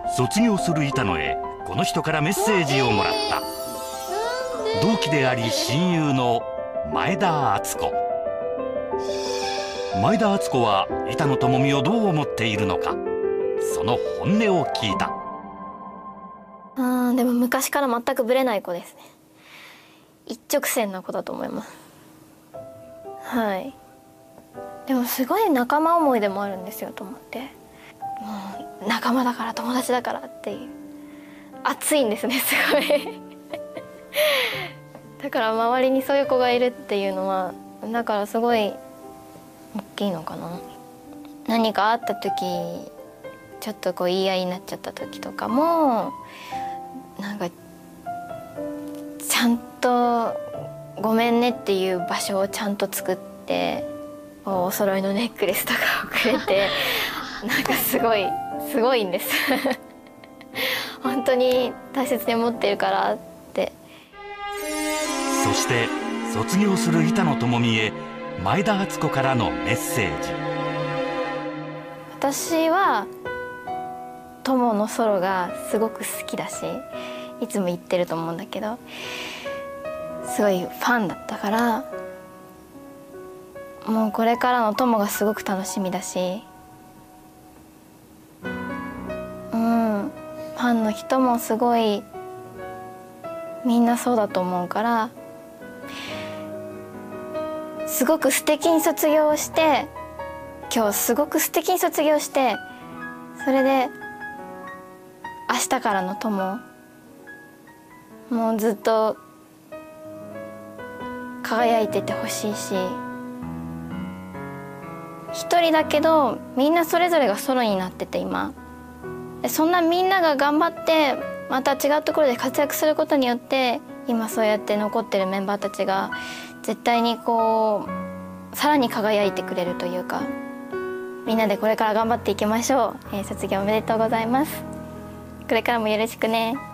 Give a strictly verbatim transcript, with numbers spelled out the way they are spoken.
卒業する板野へこの人からメッセージをもらった。同期であり親友の前田敦子。前田敦子は板野友美をどう思っているのか、その本音を聞いた。 あーでも昔から全くぶれない子ですね。一直線な子だと思います。はい。でもすごい仲間思いでもあるんですよと思って、もう仲間だから友達だからっていう熱いんですね、すごいだから周りにそういう子がいるっていうのはだからすごい大きいのかな。何かあった時ちょっとこう言い合いになっちゃった時とかもなんかちゃんとごめんねっていう場所をちゃんと作ってお揃いのネックレスとかをくれてなんかすごいすごいんです本当に大切に思ってるからって。 そして卒業する板野友美へ前田敦子からのメッセージ。 私は友のソロがすごく好きだしいつも言ってると思うんだけど、すごいファンだったから、もうこれからの友がすごく楽しみだし、うんファンの人もすごいみんなそうだと思うから、すごく素敵に卒業して今日すごく素敵に卒業して、それで明日からの友もうずっと輝いててほしいし、一人だけどみんなそれぞれがソロになってて今で、そんなみんなが頑張ってまた違うところで活躍することによって今そうやって残ってるメンバーたちが絶対にこうさらに輝いてくれるというか、みんなでこれから頑張っていきましょう。えー、卒業おめでとうございます。これからもよろしくね。